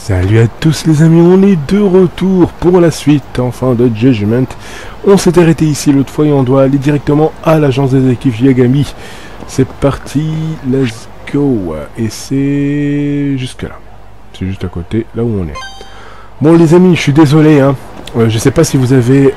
Salut à tous les amis, on est de retour pour la suite enfin de Judgment. On s'est arrêté ici l'autre fois et on doit aller directement à l'agence des équipes Yagami. C'est parti, let's go. Et c'est jusque là. C'est juste à côté, là où on est. Bon les amis, je suis désolé hein. Je sais pas si vous avez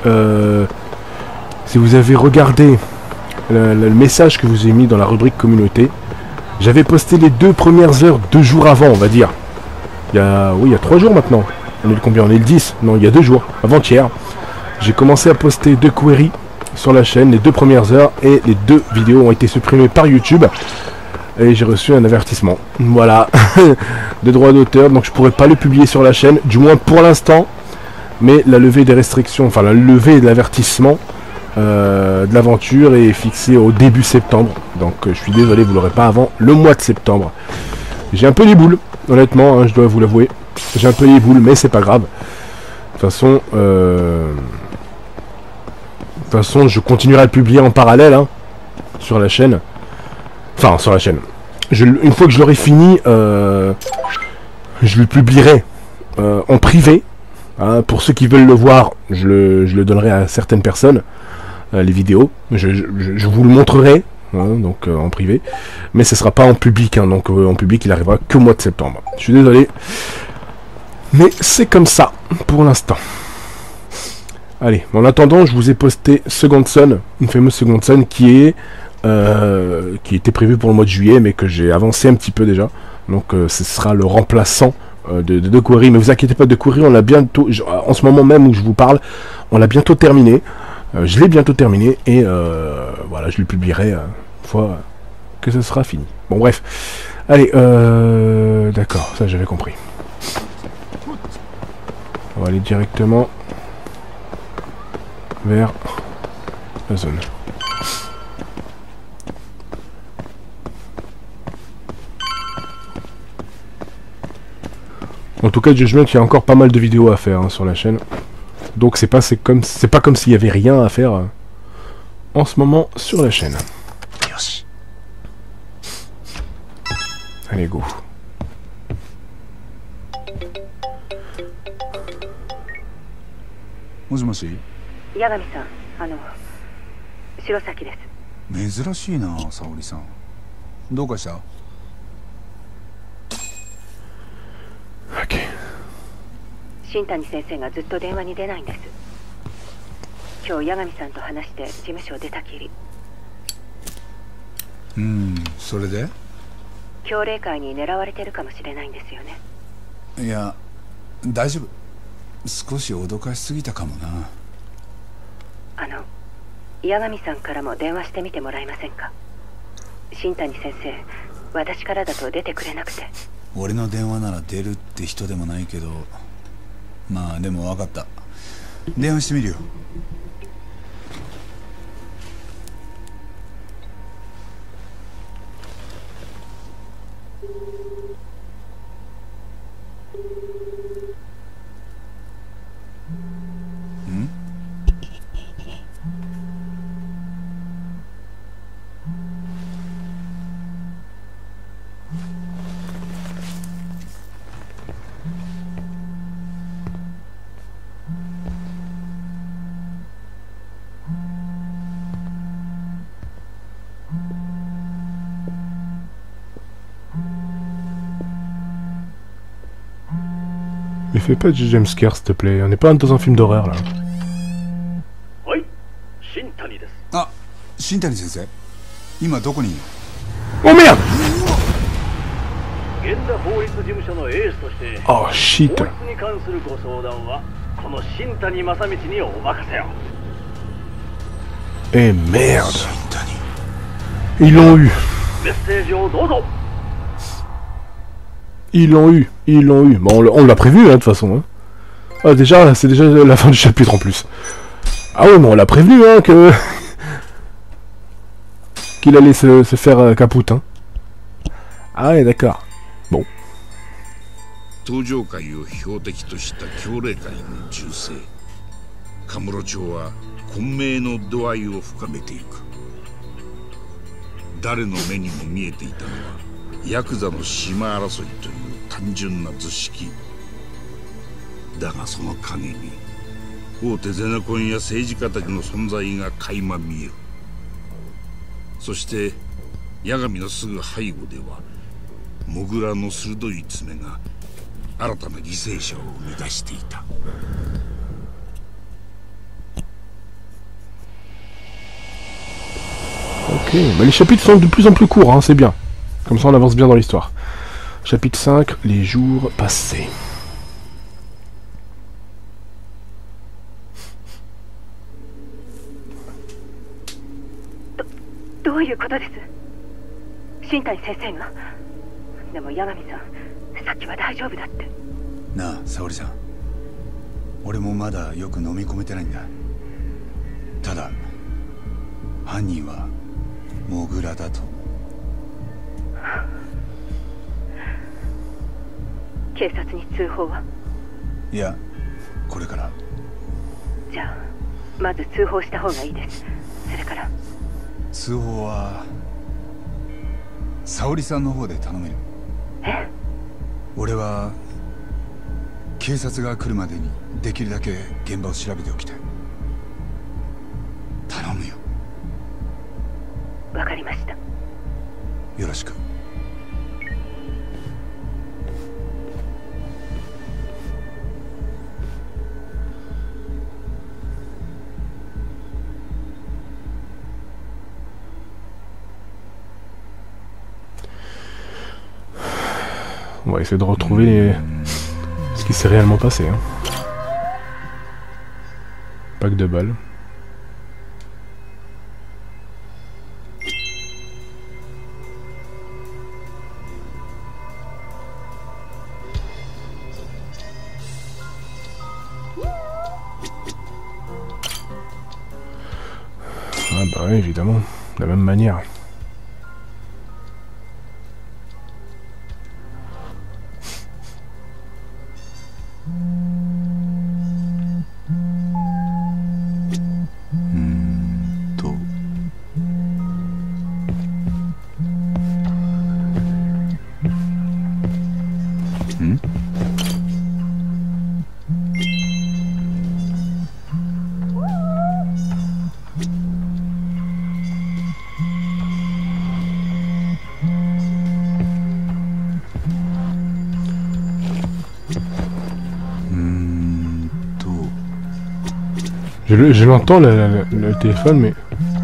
regardé le message que vous ai mis dans la rubrique communauté. J'avais posté les 2 premières heures 2 jours avant, on va dire. Il y a 3 jours maintenant. On est le combien? On est le 10. Non, il y a 2 jours. Avant-hier. J'ai commencé à poster 2 queries sur la chaîne, les 2 premières heures, et les 2 vidéos ont été supprimées par YouTube. Et j'ai reçu un avertissement. Voilà. De droits d'auteur, donc je pourrais pas le publier sur la chaîne, du moins pour l'instant. Mais la levée des restrictions, enfin la levée de l'avertissement de l'aventure est fixée au début septembre. Donc je suis désolé, vous l'aurez pas avant le mois de septembre. J'ai un peu les boules. Honnêtement, hein, je dois vous l'avouer, j'ai un peu les boules, mais c'est pas grave. De toute façon, je continuerai à le publier en parallèle hein, sur la chaîne. Enfin, sur la chaîne. Une fois que je l'aurai fini, je le publierai en privé. Hein, pour ceux qui veulent le voir, je le donnerai à certaines personnes, les vidéos. Je vous le montrerai. Hein, donc en privé, mais ce sera pas en public, hein, donc en public il arrivera que au mois de septembre. Je suis désolé, mais c'est comme ça pour l'instant. Allez, en attendant, je vous ai posté Second Son, une fameuse Second Son qui était prévue pour le mois de juillet, mais que j'ai avancé un petit peu déjà. Donc ce sera le remplaçant de Query, mais vous inquiétez pas, de Query, on l'a bientôt, en ce moment même où je vous parle, on l'a bientôt terminé. Je l'ai bientôt terminé et voilà, je le publierai une fois que ce sera fini. Bon bref, allez, d'accord, ça j'avais compris. On va aller directement vers la zone. En tout cas, Judgment, il y a encore pas mal de vidéos à faire hein, sur la chaîne. Donc c'est pas comme s'il y avait rien à faire en ce moment sur la chaîne. Allez go. Moshi. Yagami-san, 白崎です。 珍しいな、沙織さん。どうかした？ OK。 新谷先生がずっと電話に出ないんです。今日八神さんと話して事務所を出たきり。 それで？ 強霊会に狙われてるかもしれないんですよね。 いや、大丈夫。少し脅かしすぎたかもな。 八神さんからも電話してみてもらえませんか？新谷先生、私からだと出てくれなくて。 俺の電話なら出るって人でもないけど、まあでも分かった。電話してみるよ。 Mais fais pas du jumpscare s'il te plaît, on n'est pas dans un film d'horreur là. Ah, Shintani sensei. Ima doko ni? Oh merde! Oh shit! Eh merde! Ils l'ont eu! Ils l'ont eu. Bon, on l'a prévu, hein, de toute façon. Hein. Ah, déjà, c'est déjà la fin du chapitre en plus. Ah ouais, mais on l'a prévenu, hein, que... qu'il allait se faire capoute, hein. Ah ouais, d'accord. Bon. だがその陰に大手ゼネコンや政治家たちの存在が垣間見える。そして八神のすぐ背後ではモグラの鋭い爪が新たな犠牲者を生み出していた。 Ok, bah les chapitres sont de plus en plus courts, hein, c'est bien. Comme ça on avance bien dans l'histoire. Chapitre 5, les jours passés. どういうことです？新谷先生が。でも八神さん、さっきは大丈夫だって。 なあ、沙織さん。俺もまだよく飲み込めてないんだ。ただ犯人はモグラだと。 警察に通報は？ いや、これから。 じゃあまず通報した方がいいです。それから通報は沙織さんの方で頼める？ え？俺は警察が来るまでにできるだけ現場を調べておきたい。頼むよ。 わかりました。 よろしく。 On va essayer de retrouver ce qui s'est réellement passé. Hein. Pack de balles. Ah bah oui, évidemment, de la même manière. Je l'entends le téléphone, mais...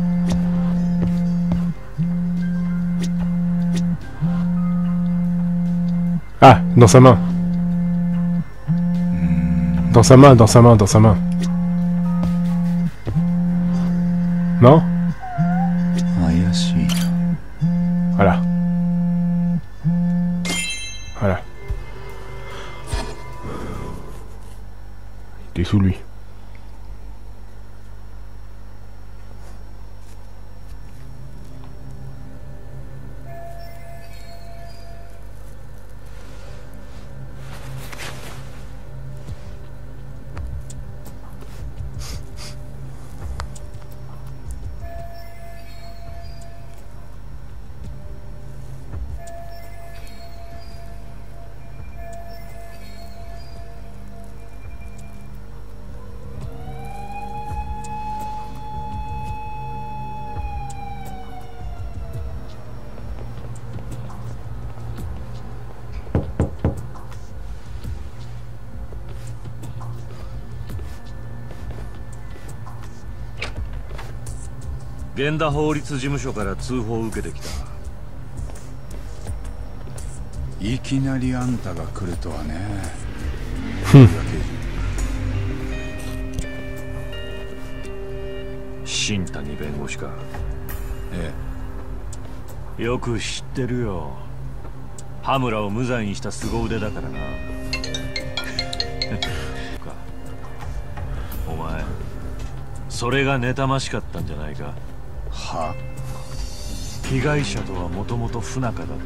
Ah, dans sa main. Dans sa main, dans sa main, dans sa main. Non? Voilà. Voilà. Il était sous lui. 源田法律事務所から通報を受けてきた。 いきなりあんたが来るとはね。 新谷弁護士か。 ええ。よく知ってるよ。羽村を無罪にした凄腕だからな。お前、それが妬ましかったんじゃないか。 は？ 被害者とはもともと不仲だったって。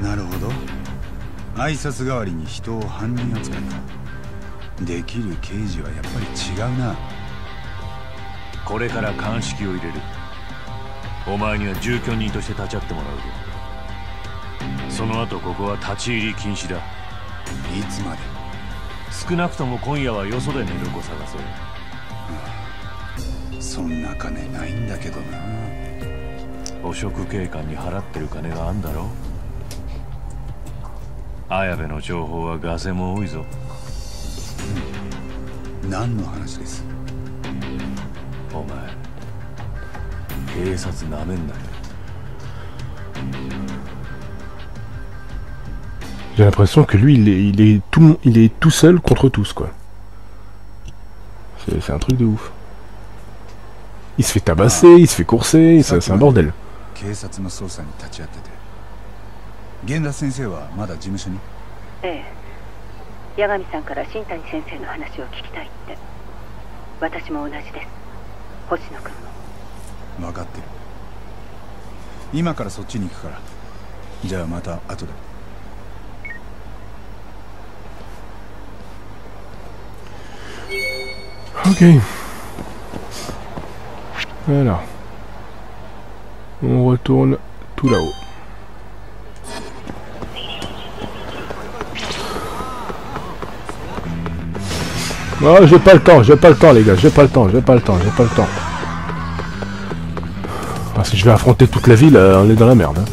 なるほど。挨拶代わりに人を犯人扱いか。できる刑事はやっぱり違うな。 これから鑑識を入れる。お前には住居人として立ち会ってもらうぞ。その後ここは立ち入り禁止だ。 いつまで？ 少なくとも今夜はよそで寝床探せ。 そんな金ないんだけどな。 汚職警官に払ってる金があんだろ。綾部の情報はガセも多いぞ。 何の話です？ お前警察なめんなよ。 J'ai l'impression que lui, il est tout seul contre tous, quoi. C'est un truc de ouf. Il se fait tabasser, il se fait courser, c'est un bordel. 警察の捜査に立ち会ってて、源田先生はまだ事務所に？ ええ、八神さんから新谷先生の話を聞きたいって。私も同じです。星野君も。 分かってる。今からそっちに行くから。じゃあまた後で。 Ok. Voilà. On retourne tout là-haut. Oh, j'ai pas le temps les gars, j'ai pas le temps. Ah, si je vais affronter toute la ville, on est dans la merde. Hein.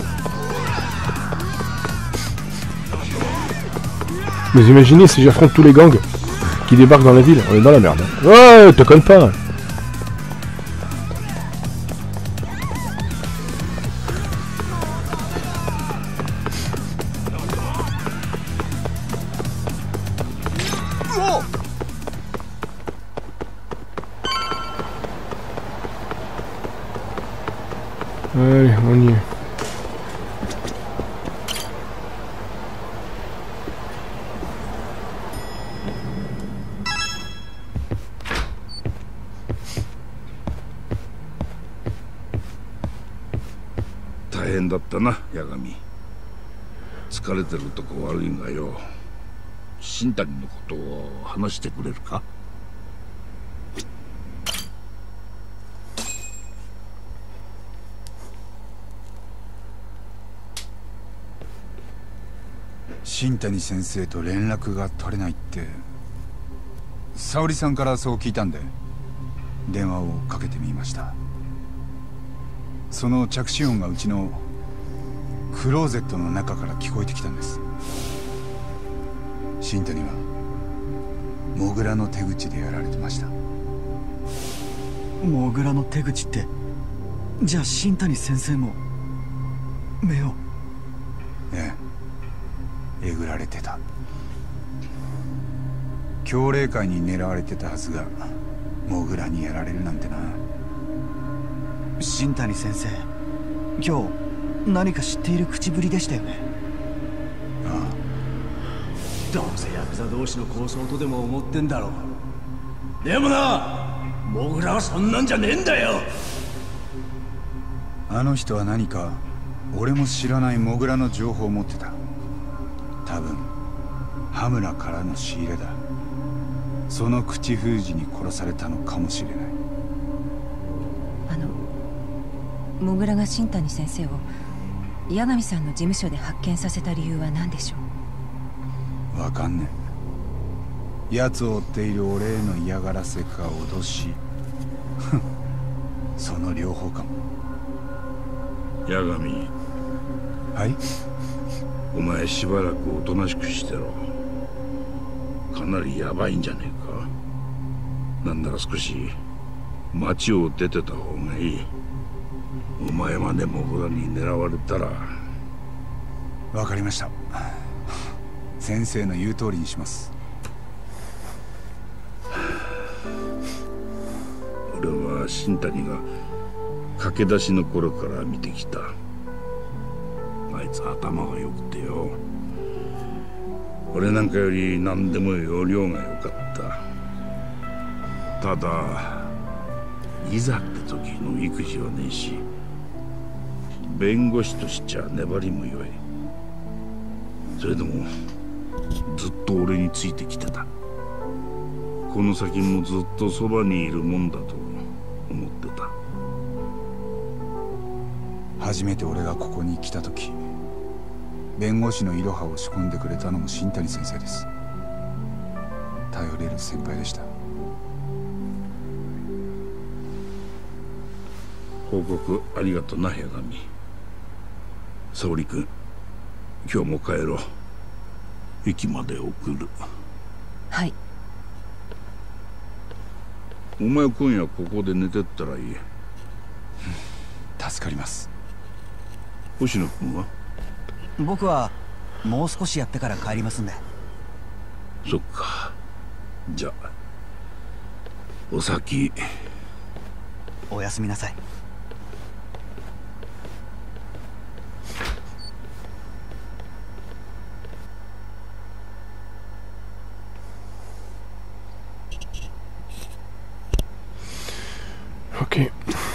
Mais imaginez si j'affronte tous les gangs qui débarquent dans la ville, on est dans la merde. Hein. Ouais, te conne pas. Allez, on y est. 大変だったな、八神。疲れてるとこ悪いがよ。新谷のことを話してくれるか？ 新谷先生と連絡が取れないって沙織さんからそう聞いたんで電話をかけてみました。その着信音がうちのクローゼットの中から聞こえてきたんです。新谷はモグラの手口でやられてました。 モグラの手口って、じゃあ新谷先生も目を？ ええ、えぐられてた。強霊界に狙われてたはずがモグラにやられるなんてな。 新谷先生、今日何か知っている口ぶりでしたよね。 ああ、どうせヤクザ同士の抗争とでも思ってんだろう。でもな、モグラはそんなんじゃねえんだよ。 あの人は何か俺も知らないモグラの情報を持ってた。多分羽村からの仕入れだ。その口封じに殺されたのかもしれない。 モグラが新谷先生を八神さんの事務所で発見させた理由は何でしょう？わかんねえ。奴を追っている俺への嫌がらせか脅しその両方かも。 八神。 はい。 お前しばらくおとなしくしてろ。かなりヤバいんじゃねえか。なんなら少し町を出てた方がいい。お前までモグラに狙われたら。 わかりました。先生の言う通りにします。 俺は新谷が駆け出しの頃から見てきた。あいつ頭が良くてよ。俺なんかより何でも要領が良かった。ただいざって時の育児はねえし、弁護士としちゃ粘りも弱い。それでもずっと俺についてきてた。この先もずっとそばにいるもんだと思ってた。 初めて俺がここに来た時弁護士のイロハを仕込んでくれたのも新谷先生です。頼れる先輩でした。 報告ありがとな、八神。沙織君、今日も帰ろう。駅まで送る。 はい。 お前今夜ここで寝てったらいい。 助かります。 星野君は？ 僕はもう少しやってから帰りますんで。 そっか。じゃあお先。 おやすみなさい。 OK。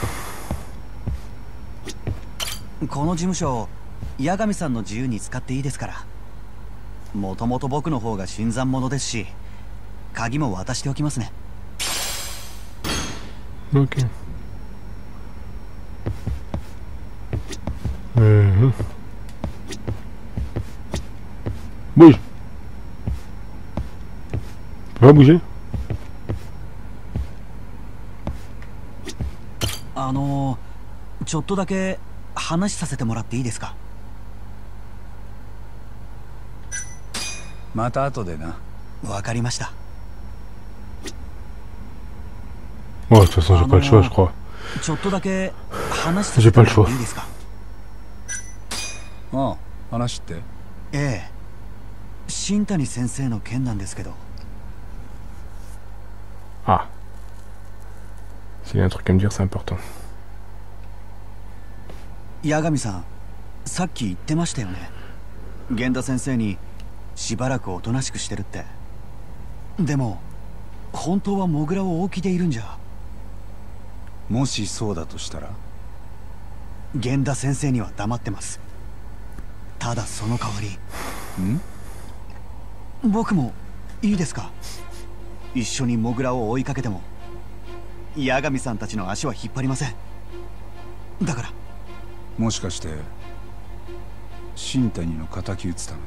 この事務所八神さんの自由に使っていいですから。もともと僕の方が新参者ですし、鍵も渡しておきますね。 OK。Bouge. Va bouger. ちょっとだけ話させてもらっていいですか？ また後でな。 わかりました。 Ouais, de toute façon, j'ai pas le choix, je crois. ちょっとだけ話させてもらっていいですか？ ああ、話って？ ええ、新谷先生の件なんですけど。 Ah. S'il y a un truc à me dire, c'est important. 八神さん、さっき言ってましたよね。源田先生にしばらくおとなしくしてるって。でも本当はモグラを大木でいるんじゃ。 もしそうだとしたら？ 源田先生には黙ってます。ただその代わり。僕もいいですか？一緒にモグラを追いかけても八神さんたちの足は引っ張りません。だから。 もしかして新谷の敵討つため？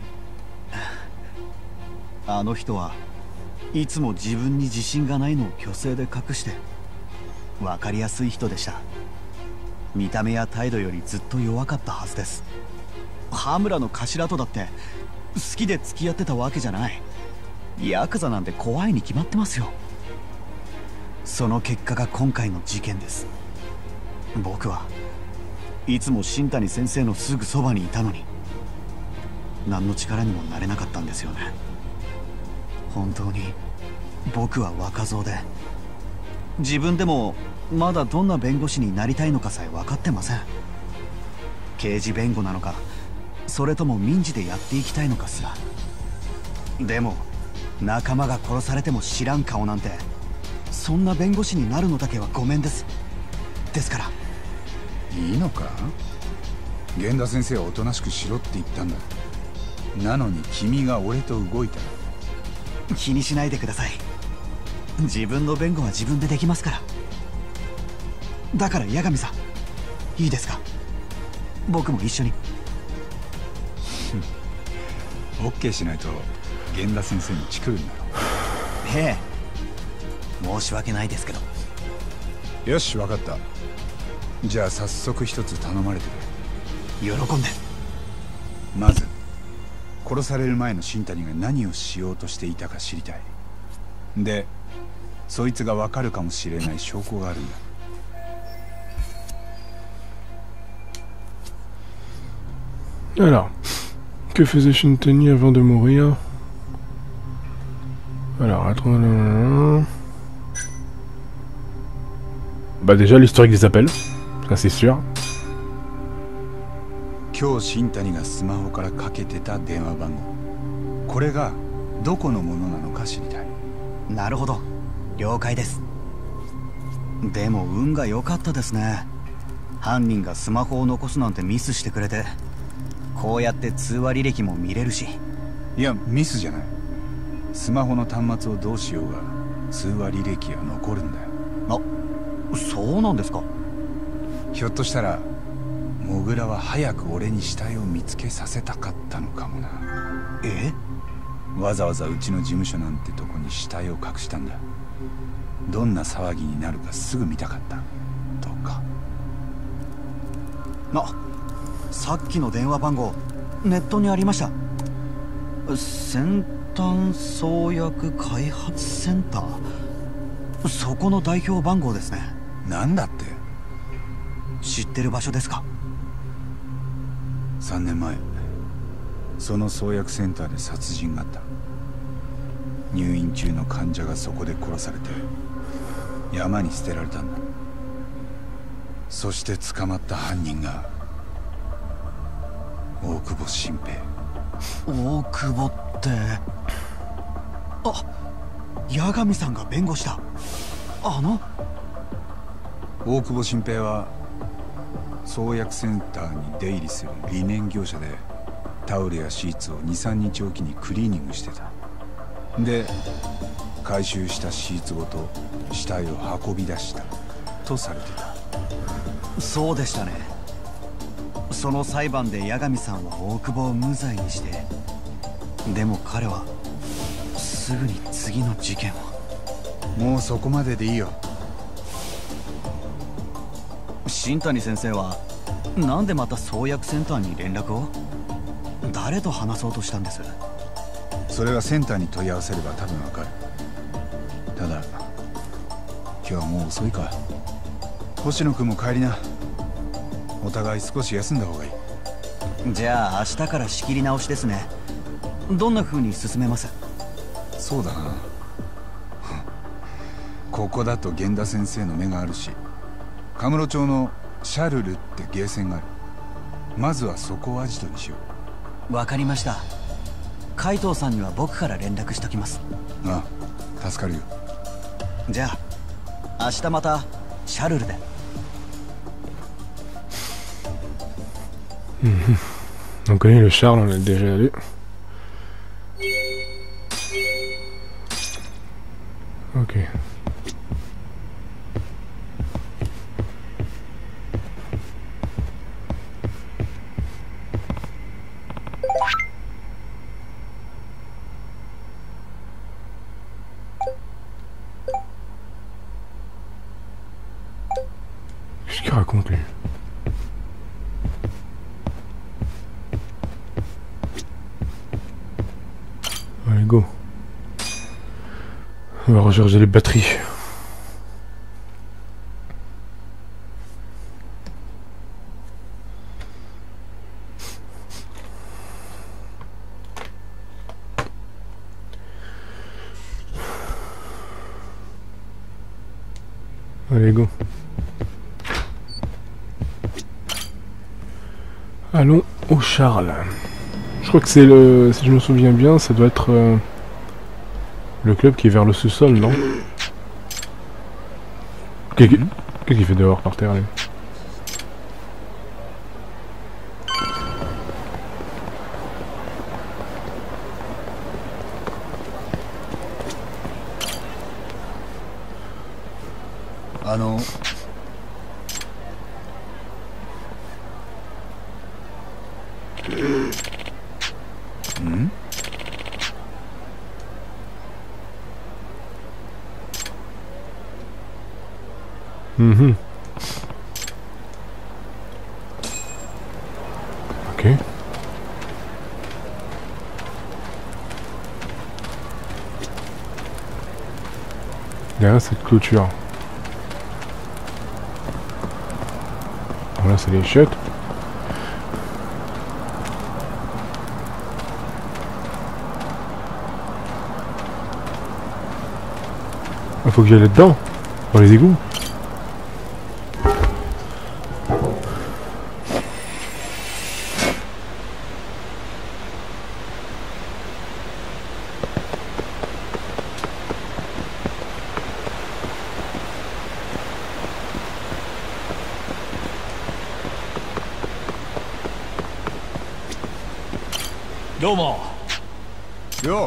あの人はいつも自分に自信がないのを虚勢で隠して分かりやすい人でした。見た目や態度よりずっと弱かったはずです。羽村の頭とだって好きで付き合ってたわけじゃない。ヤクザなんて怖いに決まってますよ。その結果が今回の事件です。僕はいつも新谷先生のすぐそばにいたのに何の力にもなれなかったんですよね。本当に僕は若造で、自分でもまだどんな弁護士になりたいのかさえ分かってません。刑事弁護なのか、それとも民事でやっていきたいのかすら。でも仲間が殺されても知らん顔なんて、そんな弁護士になるのだけはごめんです。ですから。 いいのか？源田先生はおとなしくしろって言ったんだ。なのに君が俺と動いた。 気にしないでください。自分の弁護は自分でできますから。だから八神さん、いいですか？僕も一緒に。 オッケーしないと源田先生にチクるんだろ。 ええ、申し訳ないですけど。 よし、分かった。じゃあ早速一つ頼まれてくれ。 喜んで。 まず殺される前の新谷が何をしようとしていたか知りたい。でそいつが分かるかもしれない証拠があるんだ。 Alors, que faisait Shintani avant de mourir? Alors, attends. Bah déjà l'historique des appels, ça c'est sûr. 今日新谷がスマホからかけてた電話番号、これがどこのものなのか知りたい。 なるほど、了解です。でも運が良かったですね。犯人がスマホを残すなんてミスしてくれて、こうやって通話履歴も見れるし。 いや、ミスじゃない。スマホの端末をどうしようが通話履歴は残るんだよ。 あ、そうなんですか。 ひょっとしたらモグラは早く俺に死体を見つけさせたかったのかもな。 え？ わざわざうちの事務所なんてとこに死体を隠したんだ。どんな騒ぎになるかすぐ見たかったとか。 さっきの電話番号ネットにありました。先端創薬開発センター、そこの代表番号ですね。 なんだって？ 知ってる場所ですか ？3年前その創薬センターで殺人があった。入院中の患者がそこで殺されて山に捨てられたんだ。そして捕まった犯人が大久保新平。 大久保って、八神さんが弁護した大久保新平は創薬センターに出入りする理念業者で、タオルやシーツを 2,3 日おきにクリーニングしてた。で回収したシーツごと死体を運び出したとされてた。 そうでしたね。その裁判で八神さんは大久保を無罪にして、でも彼はすぐに次の事件を。 もうそこまででいいよ。 新谷先生はなんでまた創薬センターに連絡を？誰と話そうとしたんです？ それはセンターに問い合わせれば多分わかる。ただ今日はもう遅いか。星野君も帰りな。お互い少し休んだ方がいい。 じゃあ明日から仕切り直しですね。どんな風に進めます？ そうだなここだと源田先生の目があるし、カムロ町のシャルルってゲーセンがある。まずはそこをアジトにしよう。わかりました。海藤さんには僕から連絡しときます。 ああ、助かるよ。 じゃあ明日またシャルルで。 On connaît le Charles, on l'a déjà lu. Ok. Qu'est-ce qu'il raconte lui? Allez, go. On va recharger les batteries. Allez, go. Allons au Charles. Je crois que c'est le... Si je me souviens bien, ça doit être le club qui est vers le sous-sol, non? Qu'est-ce qu'il fait dehors par terre, là? Ok. Derrière cette clôture. Voilà, c'est les chiottes. Il faut que j'aille là-dedans, dans les égouts. Domo. Yo.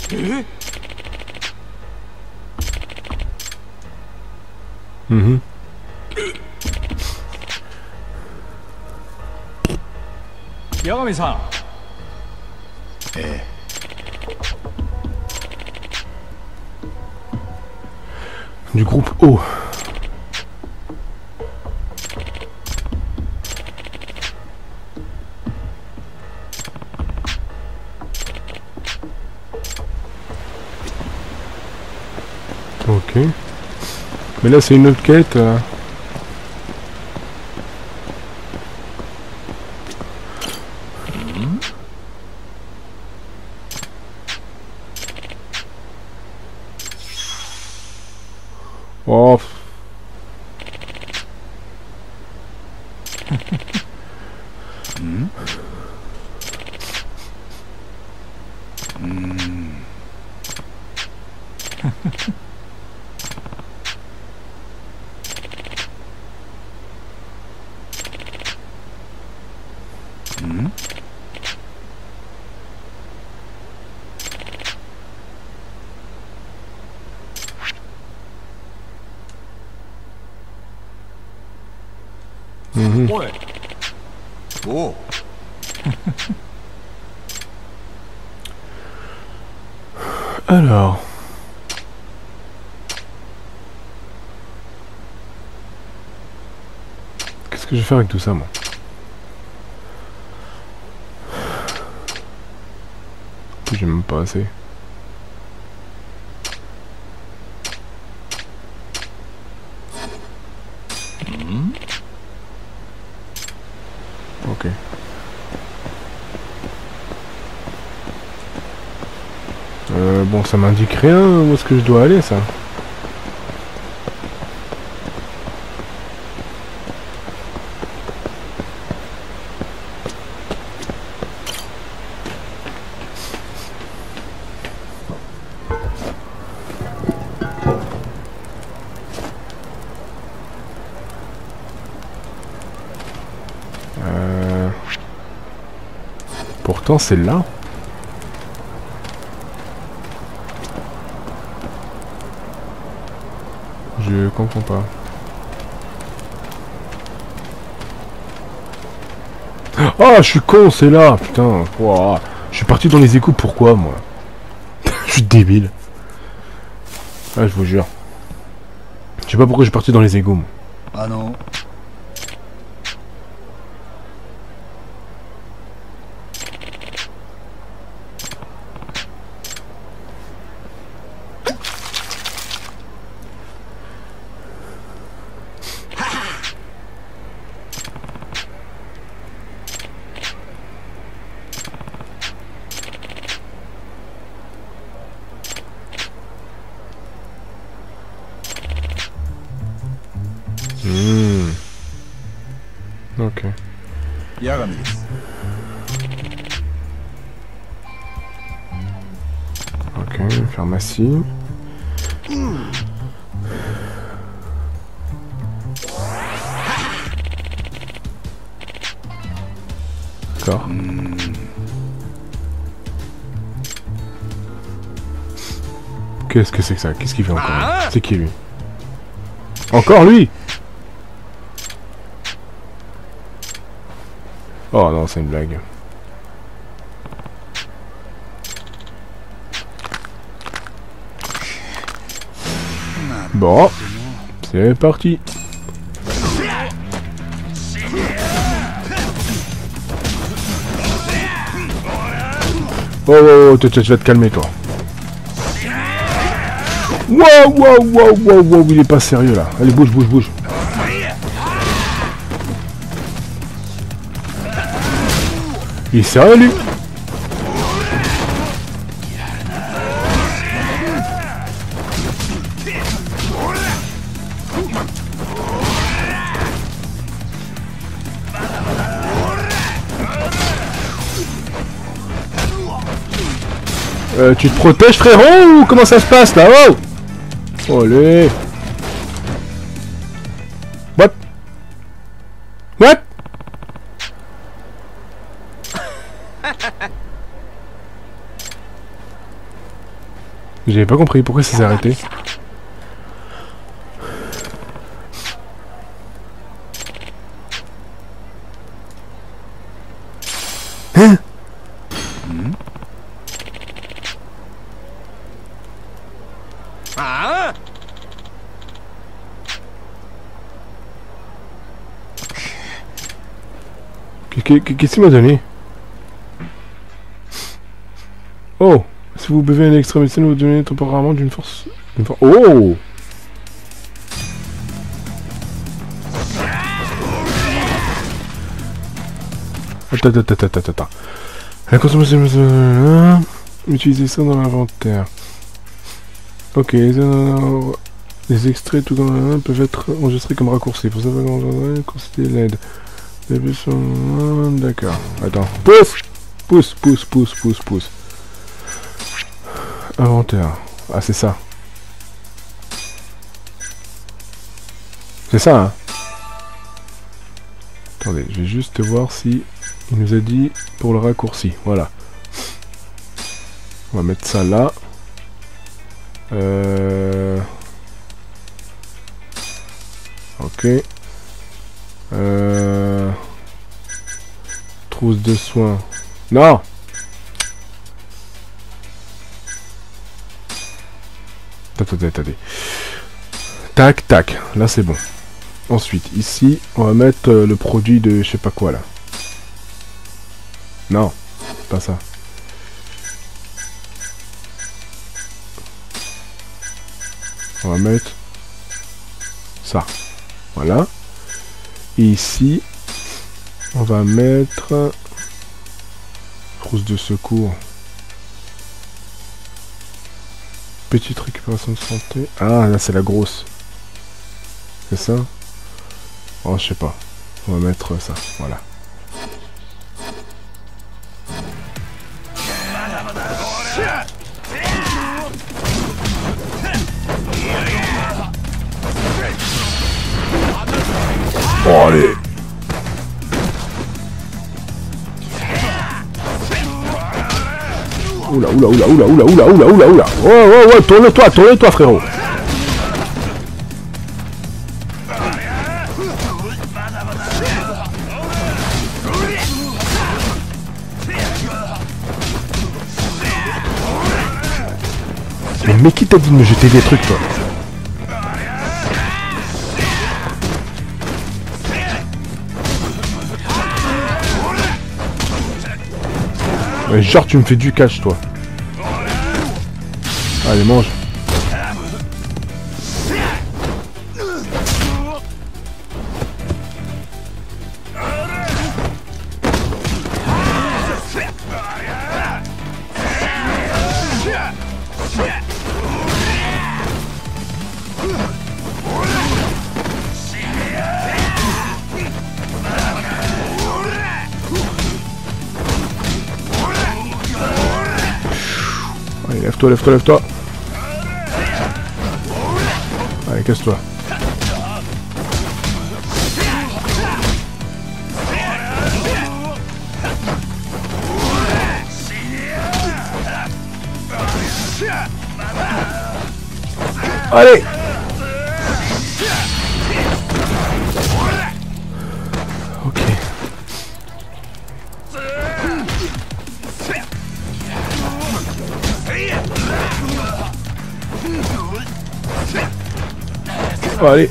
Mhm. Yagami-san. Du groupe O. Ok. Mais là c'est une autre quête. Oh. Ouais. Oh. Alors. Qu'est-ce que je vais faire avec tout ça, moi? J'ai même pas assez. Ok. Bon, ça m'indique rien où est-ce que je dois aller, ça. Pourtant, c'est là. Je comprends pas. Ah, je suis con, c'est là, putain. Wow. Je suis parti dans les égouts, pourquoi, moi? Je suis débile. Ah, je vous jure. Je sais pas pourquoi je suis parti dans les égouts, moi. Ah non. Ok. Yagami です。 Ok, pharmacie. D'accord. Qu'est-ce que c'est que ça? Qu'est-ce qu'il fait encore? C'est qui lui? Encore lui? Oh non, c'est une blague. Bon, c'est parti. Oh, tu vas te calmer, toi. Wow, il est pas sérieux là. Allez, bouge. Il est sérieux, lui? Tu te protèges, frérot, ou comment ça se passe là? Oh! Allez! What? J'avais pas compris pourquoi ça s'est arrêté. Hein? Ah! Qu'est-ce qu'il m'a donné? Oh! Si vous buvez un extra médecine, vous donnez temporairement d'une force... Oh! Attends. La consommation... Utilisez ça dans l'inventaire. Ok, les extraits tout comme peuvent être enregistrés comme raccourcis. Pour ça, consulter l'aide. D'accord. Attends. Pousse. Inventaire. Ah, c'est ça. C'est ça, hein. Attendez, je vais juste voir si il nous a dit pour le raccourci. Voilà. On va mettre ça là. Ok. Trousse de soins. Non! Attendez. Tac. Là, c'est bon. Ensuite, ici, on va mettre le produit de je sais pas quoi, là. Non, pas ça. On va mettre ça. Voilà. Et ici, on va mettre trousse de secours. Petite récupération de santé. Ah, là, c'est la grosse. C'est ça? Oh, je sais pas. On va mettre ça. Voilà. Oh, allez. Oula. Ouais, tourne-toi, frérot. Mais qui t'a dit de me jeter des trucs, toi? Ouais, genre tu me fais du cash, toi. Allez, mange. Allez, lève-toi. Allez, casse-toi. Allez! Ok. Oh, allez.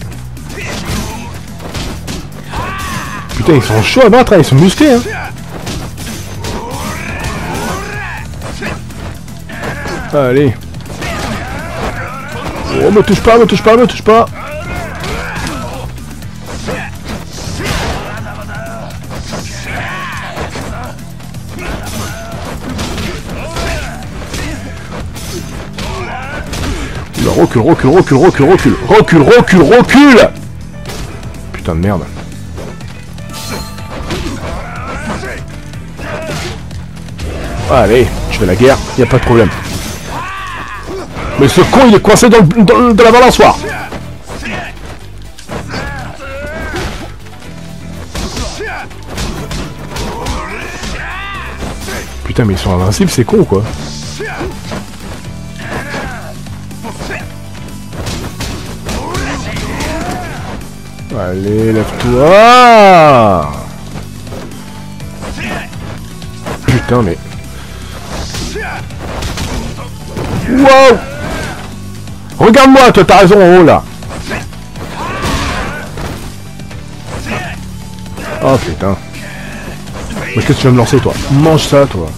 Putain, ils sont chauds à battre, hein, ils sont musclés, hein. Allez. Oh, me touche pas. Recule. Putain de merde. Allez, je fais la guerre, y a pas de problème. Mais ce con, il est coincé dans la balançoire. Putain, mais ils sont invincibles, c'est con, quoi. Allez, lève-toi. Putain, mais... Wow. Regarde-moi, toi, t'as raison en haut, là. Oh, putain. Mais qu'est-ce que tu vas me lancer, toi? Mange ça, toi.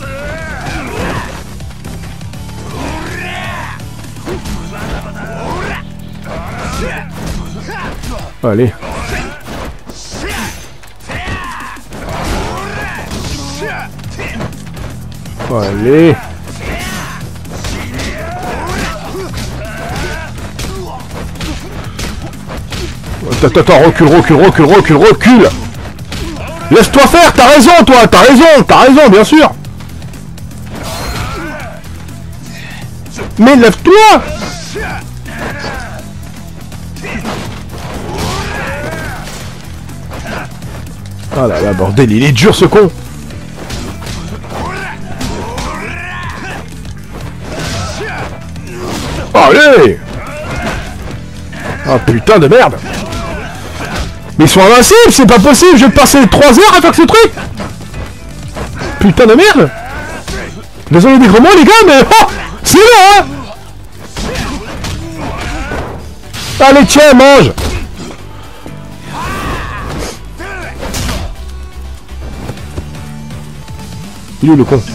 Allez. Allez. Attends, recule. Laisse-toi faire, t'as raison, toi, t'as raison, bien sûr. Mais lève-toi. Ah là là, bordel, il est dur ce con. Allez. Ah putain de merde. Mais ils sont invincibles, c'est pas possible, je vais passer 3 heures à faire ce truc. Putain de merde. Désolé des gros mots les gars, mais... Oh, c'est là, hein. Allez tiens, mange. Il est où le con?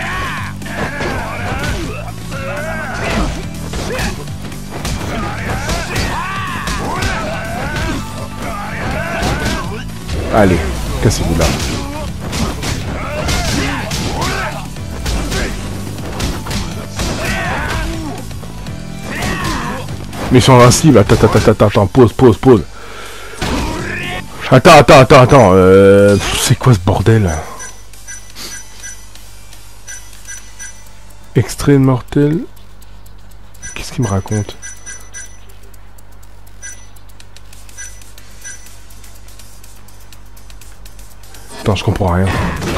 Allez, cassez-vous là. Mais ils sont invincibles. Attends, pause. Attends. C'est quoi ce bordel? Extrait mortel. Qu'est-ce qu'il me raconte? Attends, je comprends rien.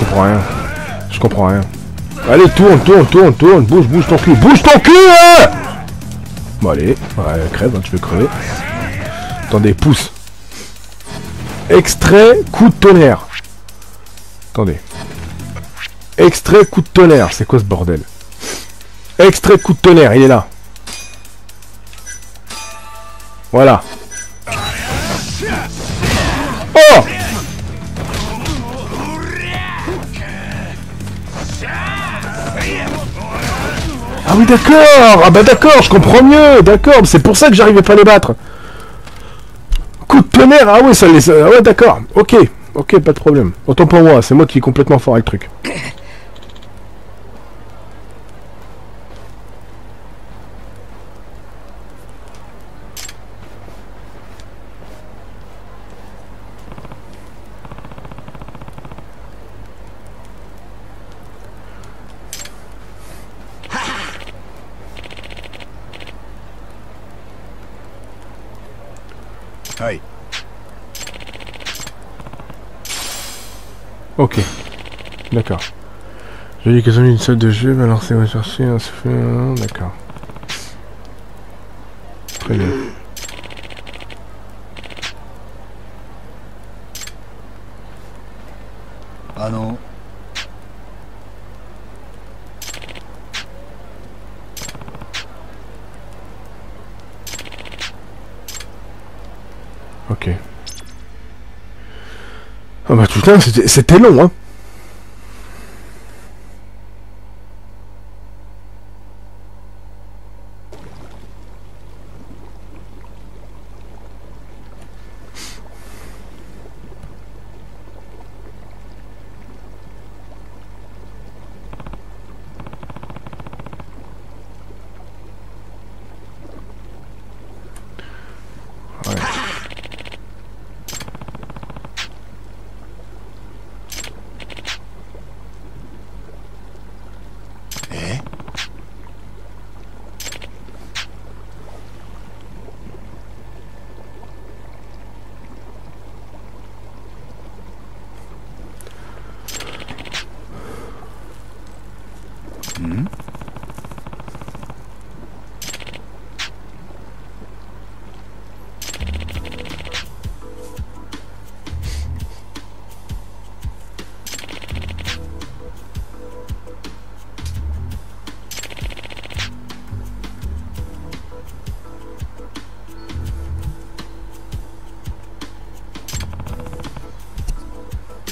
Allez, tourne. Bouge ton cul. Hein. Bon, allez. Ouais, crève, hein, tu veux crever. Attendez, pousse. Extrait coup de tonnerre. Attendez. Extrait coup de tonnerre. C'est quoi ce bordel? Extrait coup de tonnerre, il est là. Voilà. Oh! Ah oui d'accord. Ah bah d'accord, je comprends mieux. D'accord, c'est pour ça que j'arrivais pas à les battre. Coup de tonnerre. Ah oui, ça les... Ah ouais d'accord. Ok, pas de problème. Autant pour moi, c'est moi qui est complètement fort avec le truc. Oui. Ok. D'accord. J'ai dit qu'ils ont mis une salle de jeu, va lancer, va chercher, on se fait... D'accord. Très bien. Ah non. Ok. Ah bah putain, c'était long, hein.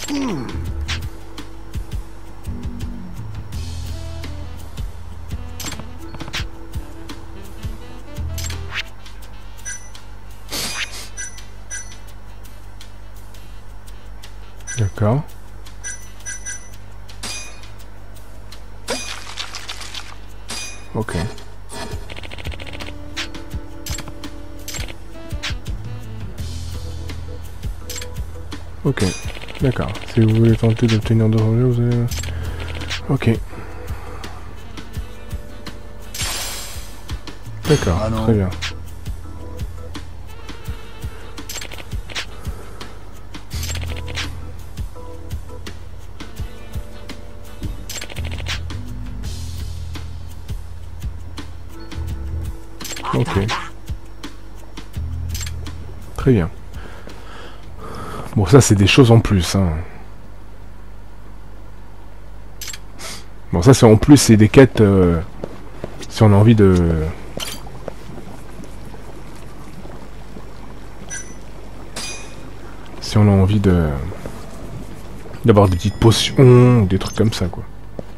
D'accord. Ok. Ok, d'accord. Si vous voulez tenter d'obtenir de relais, vous allez... Ok. D'accord, très bien. Ok. Très bien. Bon, ça, c'est des choses en plus, hein. Bon, ça, c'est en plus, c'est des quêtes... si on a envie de... Si on a envie de... d'avoir des petites potions, ou des trucs comme ça, quoi.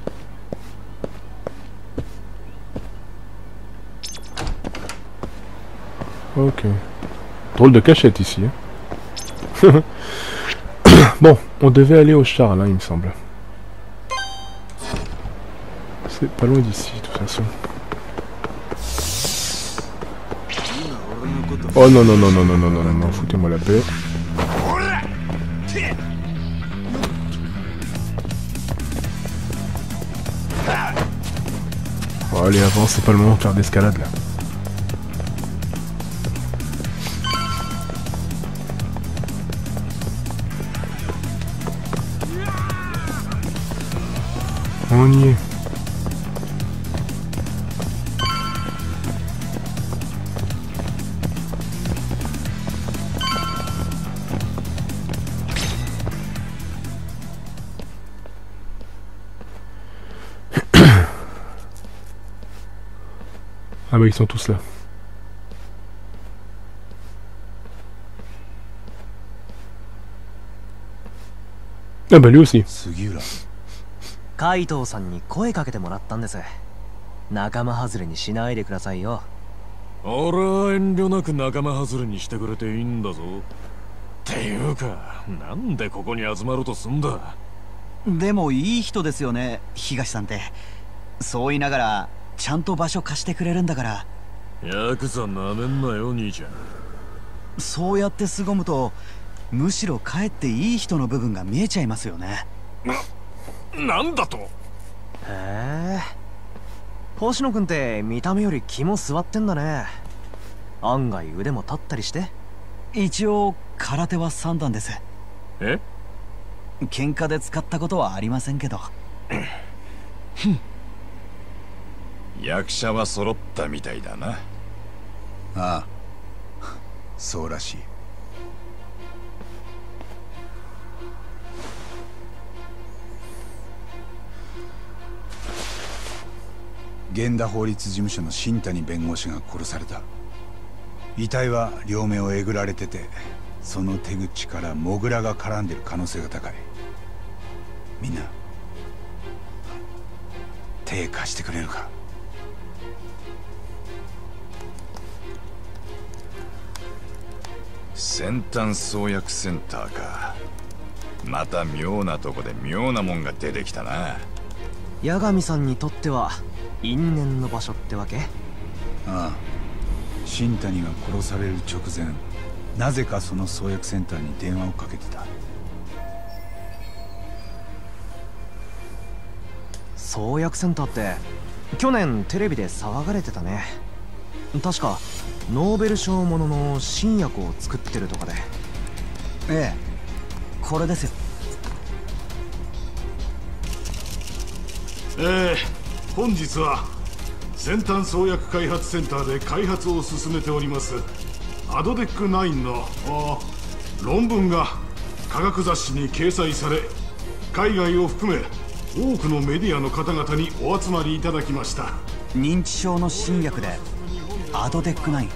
Ok. Drôle de cachette, ici, hein. Bon, on devait aller au char là, il me semble. C'est pas loin d'ici, de toute façon. Oh non, non, non, non, non, non, non, non, non, foutez-moi la paix. Oh, allez, avance, c'est pas le moment de faire d'escalade là. On y est. Ah bah ils sont tous là. Ah bah lui aussi. 海藤さんに声かけてもらったんです。仲間外れにしないでくださいよ。 俺は遠慮なく仲間外れにしてくれていいんだぞ。っていうか、なんでここに集まろうとすんだ。 でもいい人ですよね、東さんって。そう言いながらちゃんと場所貸してくれるんだから。 ヤクザなめんなよ兄ちゃん。 そうやって凄むとむしろかえっていい人の部分が見えちゃいますよね。 なんだと。 へえ、星野くんって見た目より肝据わってんだね。案外腕も立ったりして。 一応空手は3段です。 え？ 喧嘩で使ったことはありませんけど。 役者は揃ったみたいだな。 ああ、そうらしい。源田法律事務所の新谷弁護士が殺された。遺体は両目をえぐられてて、その手口からモグラが絡んでる可能性が高い。みんな手貸してくれるか。 先端創薬センターか。また妙なとこで妙なもんが出てきたな。 八神さんにとっては因縁の場所ってわけ？ ああ、新谷が殺される直前、なぜかその創薬センターに電話をかけてた。 創薬センターって去年テレビで騒がれてたね。確かノーベル賞ものの新薬を作ってるとかで。 ええ、これですよ。 本日は先端創薬開発センターで開発を進めておりますアドデック9の論文が科学雑誌に掲載され、海外を含め多くのメディアの方々にお集まりいただきました。 認知症の新薬でアドデック9、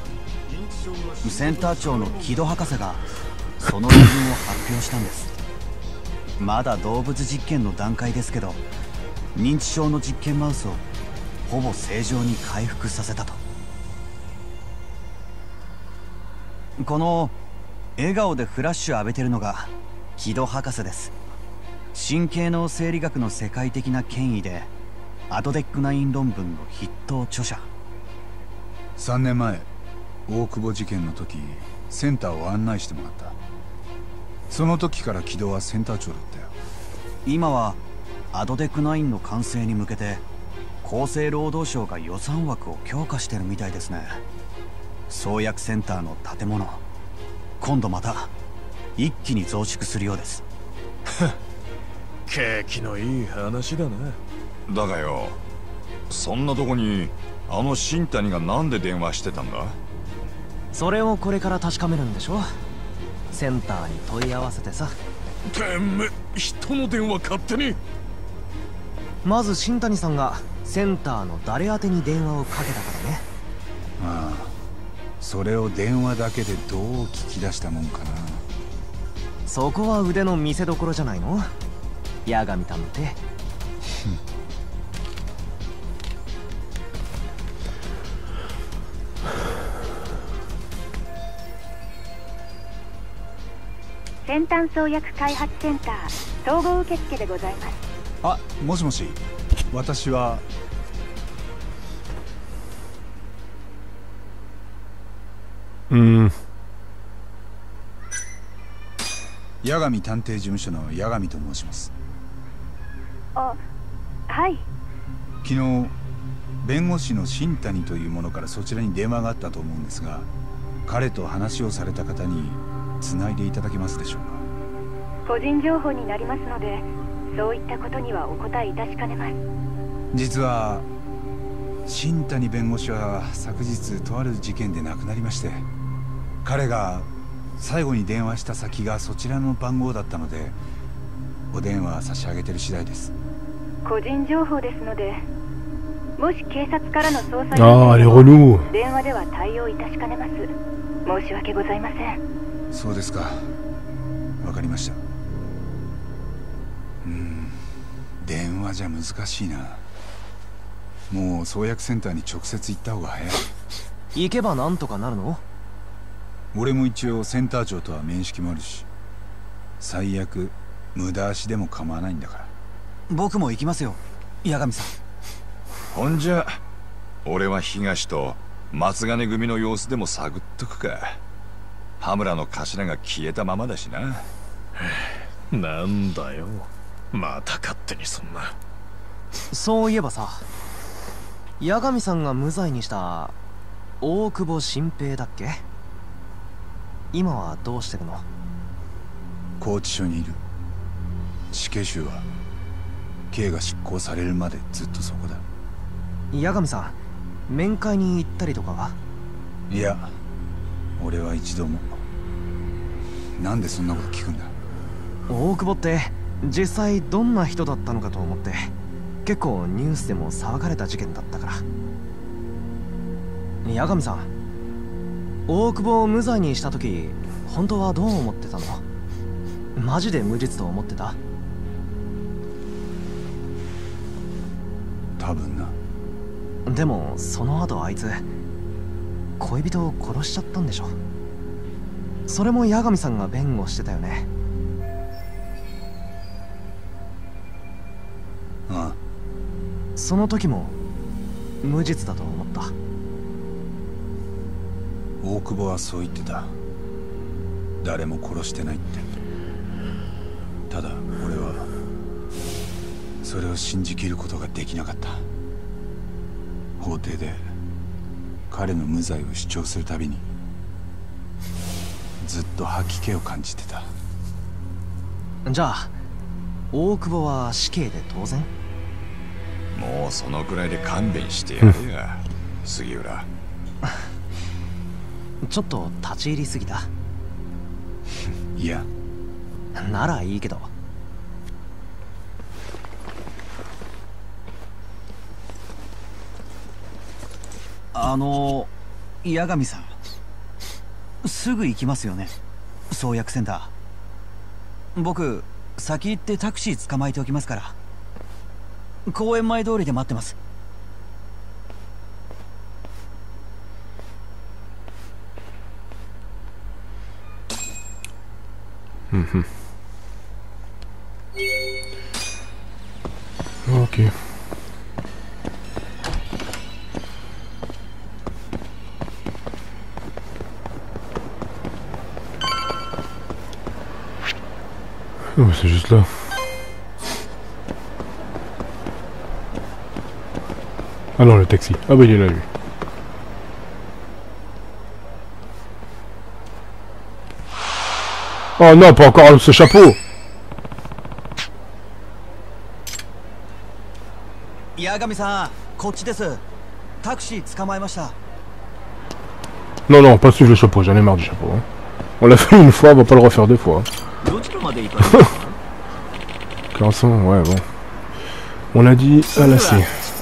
センター長の木戸博士がその論文を発表したんです。 まだ動物実験の段階ですけど、認知症の実験マウスをほぼ正常に回復させたと。この笑顔でフラッシュ浴びてるのが木戸博士です。神経脳生理学の世界的な権威で、アドデック9論文の筆頭著者。 3年前大久保事件の時センターを案内してもらった。その時から木戸はセンター長だったよ。 今はアドデック9の完成に向けて厚生労働省が予算枠を強化してるみたいですね。創薬センターの建物、今度また一気に増築するようです。 景気のいい話だな。 だがよ、そんなとこにあの新谷がなんで電話してたんだ？ それをこれから確かめるんでしょ。センターに問い合わせてさ。 てめえ、人の電話勝手に。 まず新谷さんがセンターの誰宛てに電話をかけたからね。 ああ、それを電話だけでどう聞き出したもんかな。 そこは腕の見せ所じゃないの、八神探偵。 先端創薬開発センター統合受付でございます。 あ、もしもし。私は八神探偵事務所の八神と申します。 あ、はい。 昨日弁護士の新谷という者からそちらに電話があったと思うんですが、彼と話をされた方につないでいただけますでしょうか。個人情報になりますので、そういったことにはお答えいたしかねます。 実は新谷弁護士は昨日とある事件で亡くなりまして、彼が最後に電話した先がそちらの番号だったので、お電話差し上げてる次第です。 個人情報ですので、もし警察からの捜査電話では対応いたしかねます。申し訳ございません。 そうですか、わかりました。電話じゃ難しいな。もう創薬センターに直接行った方が早い。 行けばなんとかなるの？ 俺も一応センター長とは面識もあるし、最悪無駄足でも構わないんだから。 僕も行きますよ、八神さん。 ほんじゃ俺は東と松金組の様子でも探っとくか。羽村の頭が消えたままだしな。 なんだよ、また勝手にそんな。 そういえばさ、八神さんが無罪にした大久保新平だっけ？今はどうしてるの？ 拘置所にいる。死刑囚は刑が執行されるまでずっとそこだ。 八神さん、面会に行ったりとかは？ いや、俺は一度も。なんでそんなこと聞くんだ？ 大久保って実際どんな人だったのかと思って、結構ニュースでも騒がれた事件だったから。八神さん、大久保を無罪にした時本当はどう思ってたの？マジで無実と思ってた？ 多分な。 でもその後あいつ恋人を殺しちゃったんでしょ。それも八神さんが弁護してたよね。 ああ。 その時も無実だと思った。 大久保はそう言ってた。誰も殺してないって。ただ俺はそれを信じきることができなかった。法廷で彼の無罪を主張するたびにずっと吐き気を感じてた。 じゃあ大久保は死刑で当然？ もうそのくらいで勘弁してやれや、杉浦。 ちょっと立ち入りすぎた。 いや、 ならいいけど。 八神さん、すぐ行きますよね、創薬センター。僕先行ってタクシー捕まえておきますから。公園前通りで待ってます。 Ok. Oh, c'est juste là. Ah non, le taxi. Ah bah il est là, lui. Oh non, pas encore ce chapeau. Non, non, pas suivre le chapeau, j'en ai marre du chapeau. Hein. On l'a fait une fois, on va pas le refaire deux fois. Classon, ouais, bon. On a dit à la C.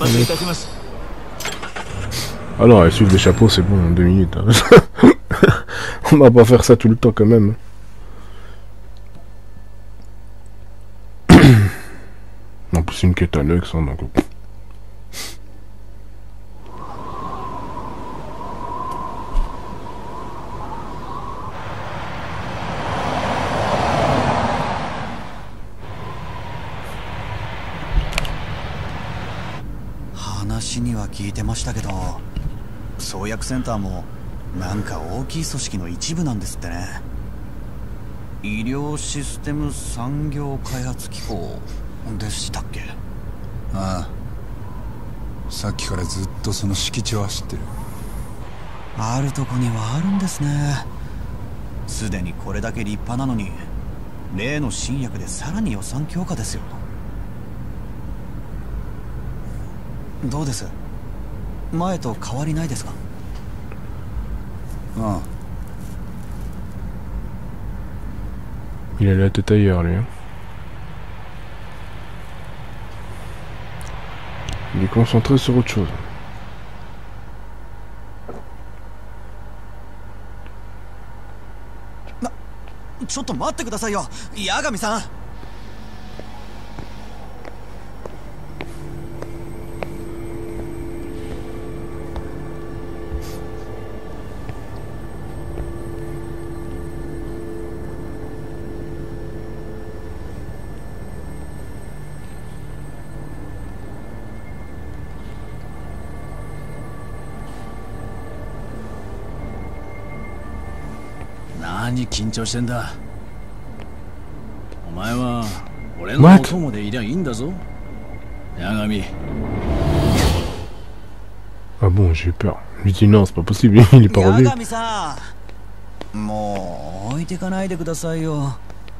Ah non, suivre les chapeaux, c'est bon, en 2 minutes. Hein. On va pas faire ça tout le temps quand même. En plus, c'est une quête annexe, hein, donc... 話には聞いてましたけど、創薬センターもなんか大きい組織の一部なんですってね。医療システム産業開発機構でしたっけ？ ああ、さっきからずっとその敷地を走ってる。 あるとこにはあるんですね。すでにこれだけ立派なのに、例の新薬でさらに予算強化ですよ。どうです？前と変わりないですか？ ああ。 Il a la tête ailleurs, lui. Il est concentré sur autre chose. Chut, 待ってくださいよ、八神さん。 何緊張してんだ。お前は俺のお供でいりゃいいんだぞ、八神。 Ah bon, j'ai eu peur. Je lui dis non, c'est pas possible, il est pas revenu. 八神さん、もう置いてかないでくださいよ。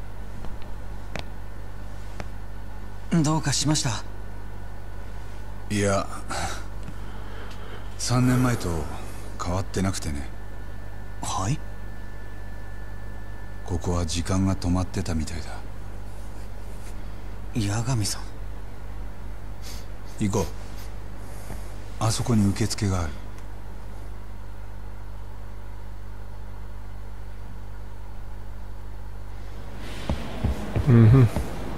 どうかしました？ いや、3年前と変わってなくてね。 はい？ ここは時間が止まってたみたいだ。 八神さん、 行こう。あそこに受付がある。 Mhm.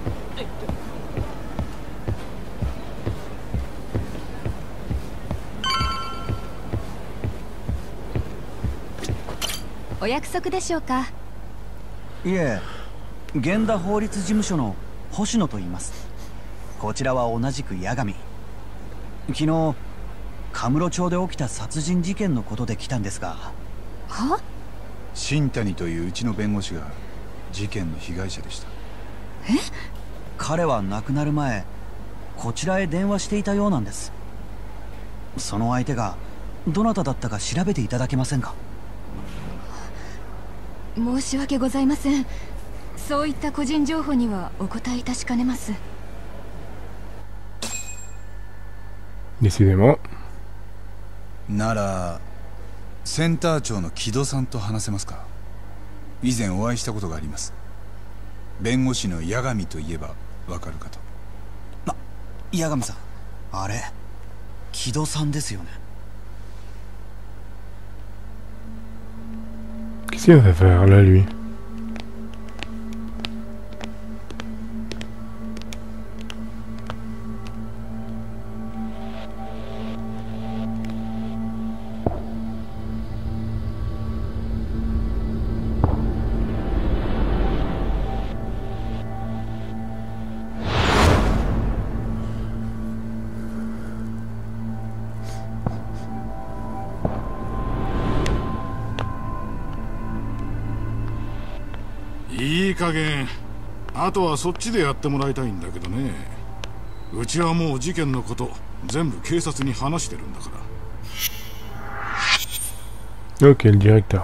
お約束でしょうか？ いえ、源田法律事務所の星野と言います。こちらは同じく八神。昨日カムロ町で起きた殺人事件のことで来たんですが。 は？ 新谷といううちの弁護士が事件の被害者でした。 え？彼は亡くなる前、こちらへ電話していたようなんです。その相手がどなただったか調べていただけませんか？ 申し訳ございません。そういった個人情報にはお答えいたしかねます。 Décidément。 ならセンター長の木戸さんと話せますか？以前お会いしたことがあります。弁護士の八神といえばわかるかと。 八神さん、あれ木戸さんですよね。 Qu'est-ce qu'il va faire là, lui? いい加減あとはそっちでやってもらいたいんだけどね。うちはもう事件のこと全部警察に話してるんだから。 Ok, le directeur.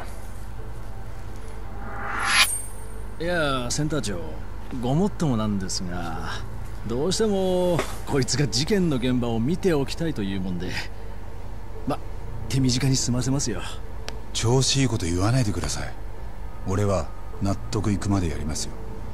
いや、センター長、ごもっともなんですが、どうしてもこいつが事件の現場を見ておきたいというもんで、手短に済ませますよ。 調子いいこと言わないでください。俺は納得いくまでやりますよ。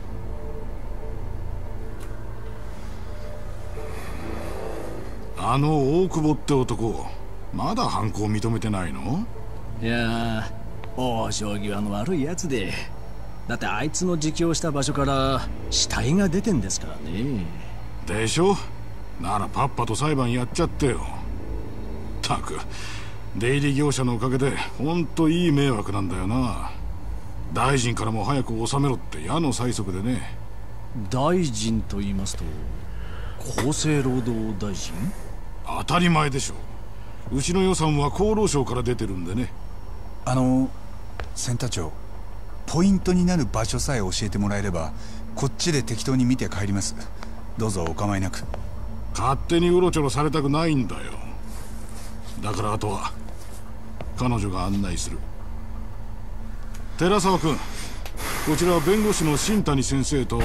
あの大久保って男、まだ犯行認めてないの？ いやー、往生際の悪いやつで、だってあいつの自供した場所から死体が出てんですからね。 でしょ？ならパッパと裁判やっちゃってよ。ったく出入り業者のおかげでほんといい迷惑なんだよな。大臣からも早く収めろって矢の催促でね。 大臣と言いますと厚生労働大臣？ 当たり前でしょ。うちの予算は厚労省から出てるんでね。 センター長、ポイントになる場所さえ教えてもらえればこっちで適当に見て帰ります。どうぞお構いなく。 勝手にうろちょろされたくないんだよ。だからあとは彼女が案内する。寺沢君、こちらは弁護士の新谷先生と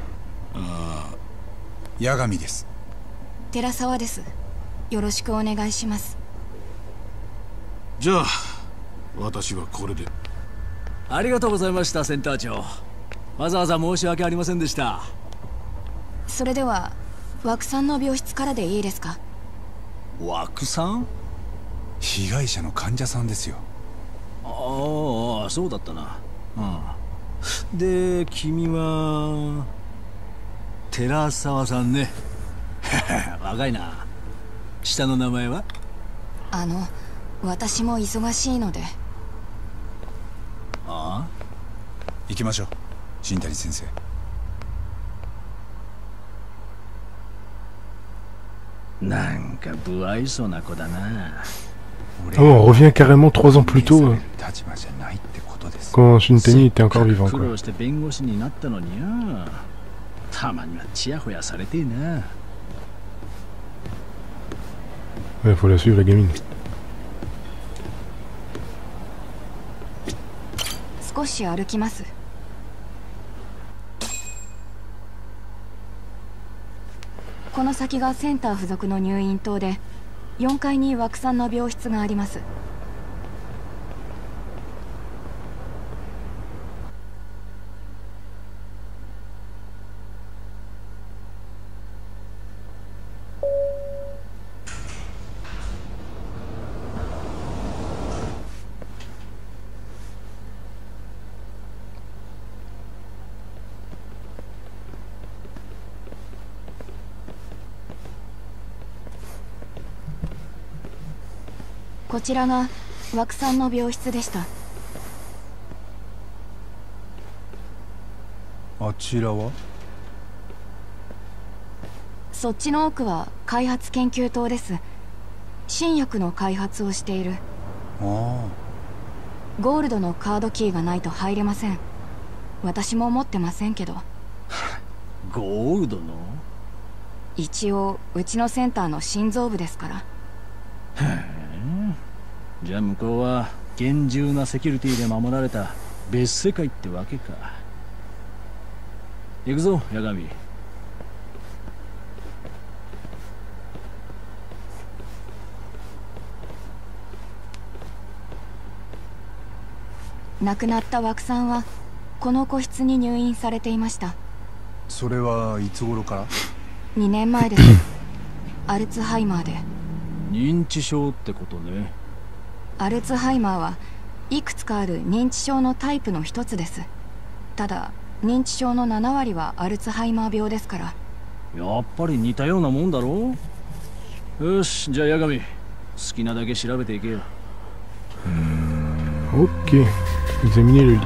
八神です。 寺沢です。よろしくお願いします。 じゃあ私はこれで。 ありがとうございました、センター長。わざわざ申し訳ありませんでした。 それでは枠さんの病室からでいいですか？ 枠さん？ 被害者の患者さんですよ。 ああ、そうだったな。で、君は寺沢さんね。若いな。下の名前は？ 私も忙しいので。 ああ、行きましょう、新谷先生。 なんか不愛想な子だな。 Oh, on revient carrément 3 ans plus tôt, quand Shintani était encore vivant, quoi. 苦労して弁護士になったのによ。たまにはチヤホヤされてえな。 Ouais, faut la suivre, la gamine. 少し歩きます。この先がセンター付属の入院棟で、4階に枠さんの病室があります。こちらが枠さんの病室でした。 あちらは？ そっちの奥は開発研究棟です。新薬の開発をしている。 ああ。 ゴールドのカードキーがないと入れません。私も持ってませんけど。 ゴールドの？ 一応うちのセンターの心臓部ですから。 へえ。じゃあ向こうは厳重なセキュリティで守られた別世界ってわけか。行くぞ、八神。 亡くなった枠さんはこの個室に入院されていました。 それはいつ頃から ？2年前です。アルツハイマーで。 認知症ってことね。 アルツハイマーはいくつかある認知症のタイプの一つです。ただ認知症の7割はアルツハイマー病ですから。 やっぱり似たようなもんだろう。よし、じゃあ八神、好きなだけ調べていけよ。 Ok, examiner le lit.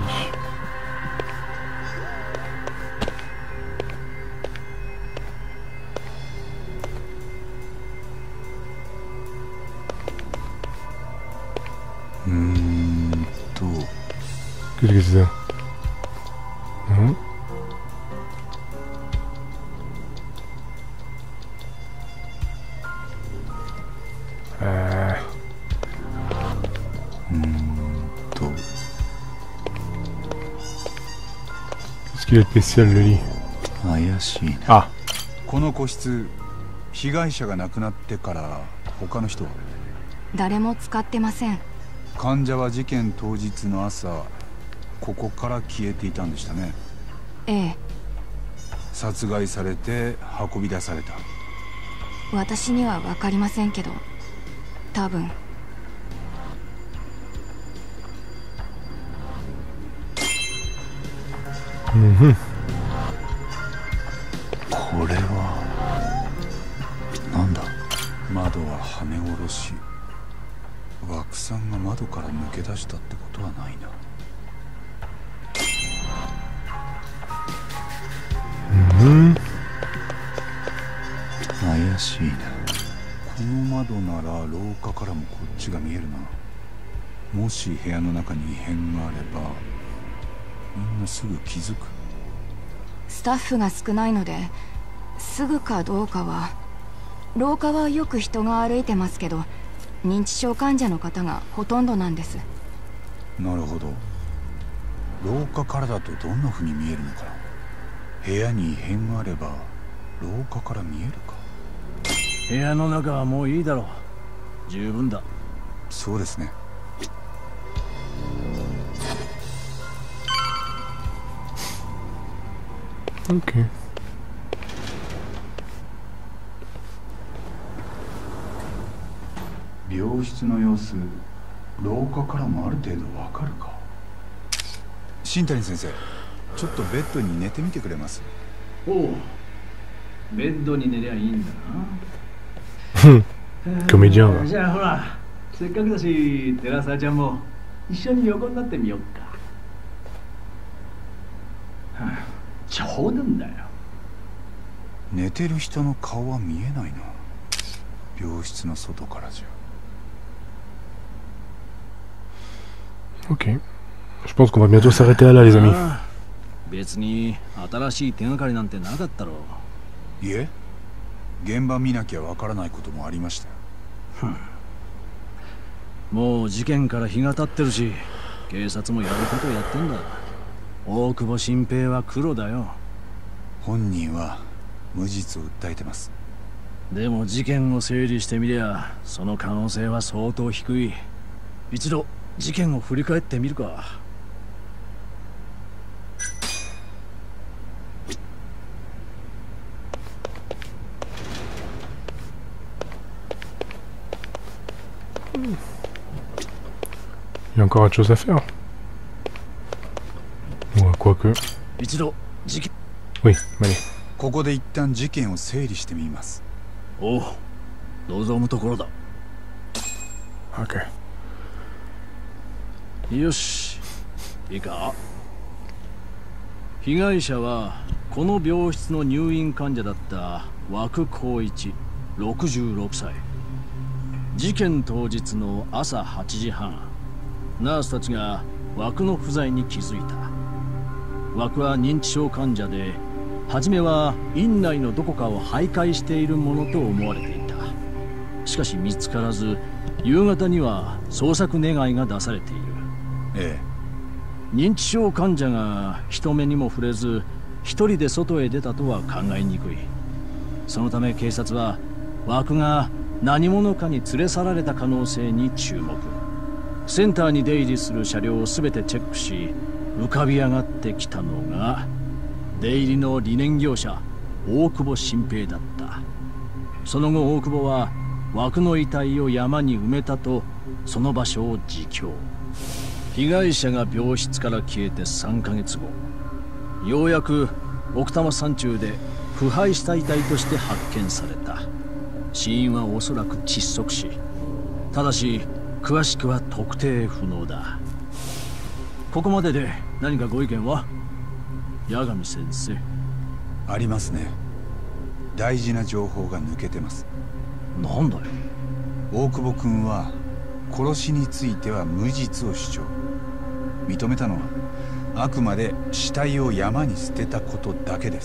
Qu'est-ce que c'est ça? Hein? Qu'est-ce qu'il est spécial le lit? 怪しいな。 あ、 この個室、被害者が亡くなってから他の人は？ 誰も使ってません。 患者は事件当日の朝、ここから消えていたんでしたね。 ええ。 殺害されて運び出された。 私には分かりませんけど、多分。 これはなんだ？窓ははめ殺し。枠さんが窓から抜け出したってことはないな。怪しいな。この窓なら廊下からもこっちが見えるな。もし部屋の中に異変があればみんなすぐ気づく。 スタッフが少ないのですぐかどうかは。廊下はよく人が歩いてますけど、認知症患者の方がほとんどなんです。 なるほど。廊下からだとどんな風に見えるのかな。部屋に異変があれば廊下から見えるか。 部屋の中はもういいだろう。十分だ。 そうですね。 OK。 病室の様子、廊下からもある程度わかるか。新谷先生、ちょっとベッドに寝てみてくれます？ おう、ベッドに寝りゃいいんだな。 コメディアンは。 じゃあほら、せっかくだし寺澤ちゃんも一緒に横になってみようか。冗談だよ。 寝てる人の顔は見えないな。病室の外からじゃ。 Ok. Je pense qu'on va bientôt s'arrêter là, les amis. 別に新しい手がかりなんてなかったろう。 いえ、現場見なきゃわからないこともありましたよ。 もう事件から日が経ってるし、警察もやることをやってんだ。大久保新平は黒だよ。 本人は無実を訴えてます。 でも事件を整理してみりゃ、その可能性は相当低い。一度事件を振り返ってみるか。 Il y a encore autre chose à faire. Ouais, quoique. Oui, allez. ここで一旦事件を整理してみます。 おう、望むところだ。 OK。 よし、いいか。被害者はこの病室の入院患者だった枠光一、66歳。事件当日の朝8時半、ナースたちが枠の不在に気づいた。枠は認知症患者で、初めは院内のどこかを徘徊しているものと思われていた。しかし見つからず、夕方には捜索願いが出されている。 ええ、認知症患者が人目にも触れず一人で外へ出たとは考えにくい。そのため警察は枠が何者かに連れ去られた可能性に注目。センターに出入りする車両を全てチェックし、浮かび上がってきたのが出入りの理念業者大久保新平だった。その後大久保は枠の遺体を山に埋めたとその場所を自供。被害者が病室から消えて3ヶ月後、ようやく奥多摩山中で腐敗した遺体として発見された。死因はおそらく窒息死。ただし詳しくは特定不能だ。ここまでで何かご意見は？八神先生。 ありますね。大事な情報が抜けてます。 なんだよ。 大久保君は殺しについては無実を主張。認めたのはあくまで死体を山に捨てたことだけです。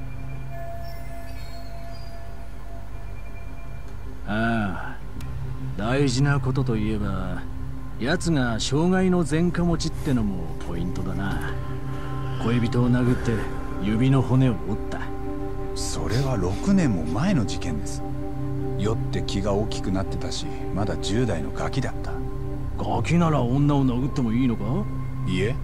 ああ、 大事なことといえば、奴が障害の前科持ちってのもポイントだな。恋人を殴って指の骨を折った。 それは6年も前の事件です。酔って気が大きくなってたし、まだ10代のガキだった。 ガキなら女を殴ってもいいのか？ いえ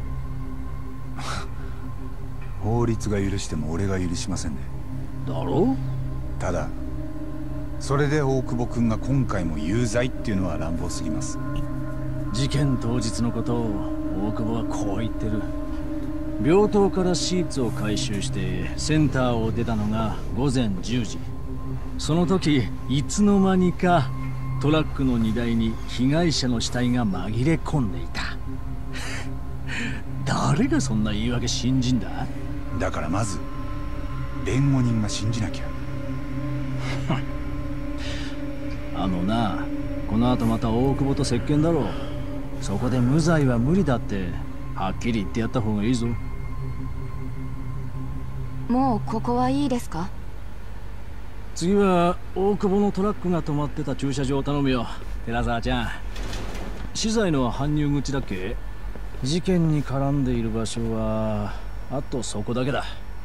法律が許しても俺が許しませんね。 だろ？ ただそれで大久保君が今回も有罪っていうのは乱暴すぎます。 事件当日のことを大久保はこう言ってる。病棟からシーツを回収してセンターを出たのが午前10時。その時いつの間にかトラックの荷台に被害者の死体が紛れ込んでいた。誰がそんな言い訳信じんだ？ だからまず弁護人が信じなきゃ。 あのな、この後また大久保と接見だろう。そこで無罪は無理だってはっきり言ってやった方がいいぞ。 もうここはいいですか？ 次は大久保のトラックが止まってた駐車場を頼むよ、寺沢ちゃん。資材の搬入口だっけ？事件に絡んでいる場所はあとそこだけだ。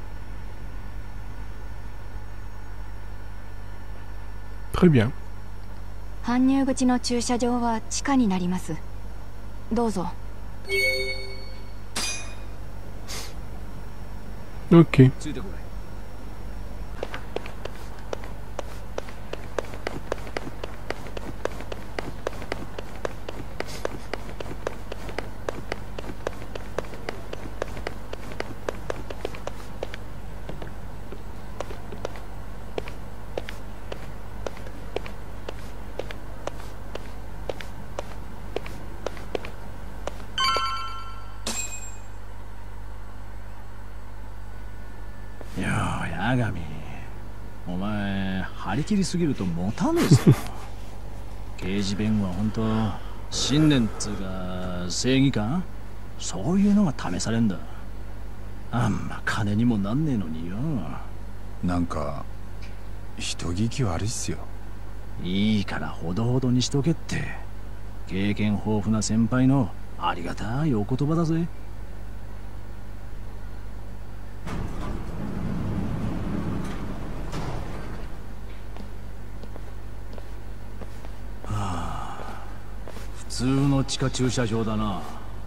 Très bien。 搬入口の駐車場は地下になります。どうぞ。 OK。 ついてこい。八神、お前張り切りすぎると持たねえぞ。刑事弁護は本当信念っつうか正義感、そういうのが試されんだ。あんま金にもなんねえのによ。 なんか人聞き悪いっすよ。 いいからほどほどにしとけって。経験豊富な先輩のありがたいお言葉だぜ。普通の地下駐車場だな。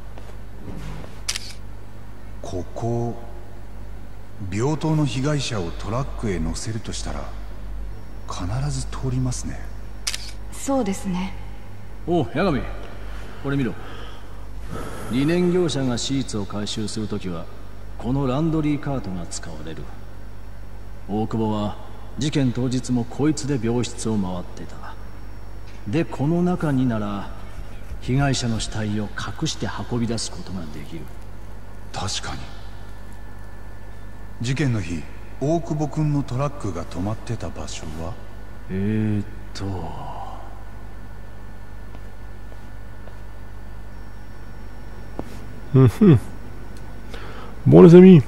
ここ病棟の被害者をトラックへ乗せるとしたら必ず通りますね。 そうですね。 おう八神、これ見ろ。リネン業者がシーツを回収するときはこのランドリーカートが使われる。大久保は事件当日もこいつで病室を回ってた。でこの中になら被害者の死体を隠して運び出すことができる。 確かに。事件の日大久保君のトラックが止まってた場所は Bon les amis,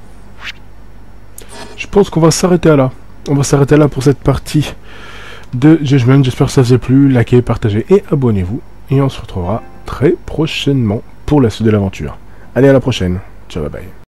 je pense qu'on va s'arrêter là. On va s'arrêter là pour cette partie de Judgment. J'espère que ça vous a plu. Likez, partagez et abonnez-vous. Et on se retrouvera très prochainement pour la suite de l'aventure. Allez, à la prochaine. Ciao, bye bye.